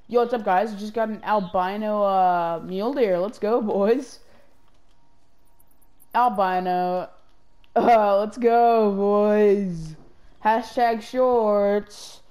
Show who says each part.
Speaker 1: Yo, what's up, guys? Just got an albino mule deer. Let's go, boys. Albino. Let's go, boys. Hashtag shorts.